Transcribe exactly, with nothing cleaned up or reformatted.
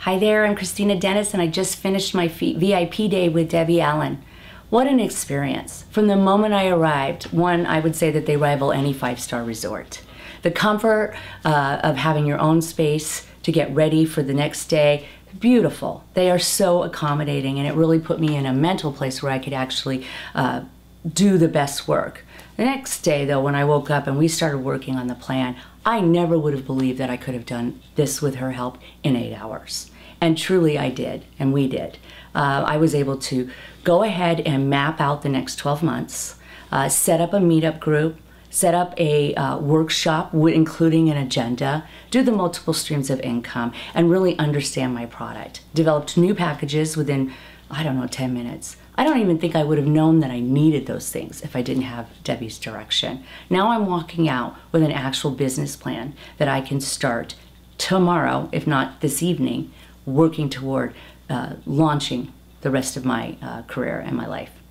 Hi there, I'm Christina Dennis, and I just finished my V I P day with Debbie Allen. What an experience. From the moment I arrived, one, I would say that they rival any five-star resort. The comfort uh, of having your own space to get ready for the next day, beautiful. They are so accommodating, and it really put me in a mental place where I could actually uh, do the best work. The next day, though, when I woke up and we started working on the plan, I never would have believed that I could have done this with her help in eight hours. And truly I did, and we did. Uh, I was able to go ahead and map out the next twelve months, uh, set up a meetup group, set up a uh, workshop including an agenda, do the multiple streams of income, and really understand my product. Developed new packages within, I don't know, ten minutes. I don't even think I would have known that I needed those things if I didn't have Debbie's direction. Now I'm walking out with an actual business plan that I can start tomorrow, if not this evening, working toward uh, launching the rest of my uh, career and my life.